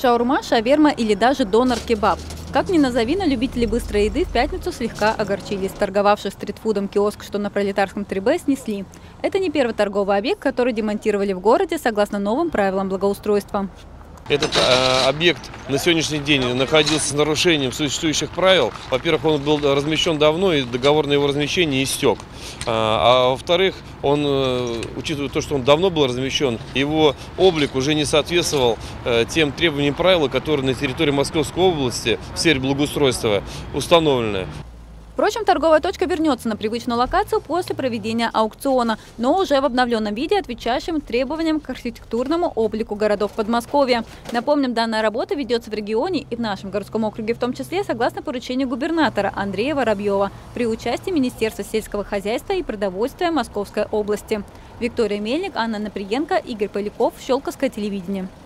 Шаурма, шаверма или даже донор-кебаб. Как ни назови, но любители быстрой еды в пятницу слегка огорчились. Торговавший стритфудом киоск, что на Пролетарском 3Б, снесли. Это не первый торговый объект, который демонтировали в городе согласно новым правилам благоустройства. Этот объект на сегодняшний день находился с нарушением существующих правил. Во-первых, он был размещен давно, и договор на его размещение истек. А во-вторых, учитывая то, что он давно был размещен, его облик уже не соответствовал тем требованиям правил, которые на территории Московской области в сфере благоустройства установлены. Впрочем, торговая точка вернется на привычную локацию после проведения аукциона, но уже в обновленном виде, отвечающем требованиям к архитектурному облику городов Подмосковья. Напомним, данная работа ведется в регионе и в нашем городском округе, в том числе согласно поручению губернатора Андрея Воробьева при участии Министерства сельского хозяйства и продовольствия Московской области. Виктория Мельник, Анна Наприенко, Игорь Поляков, Щелковское телевидение.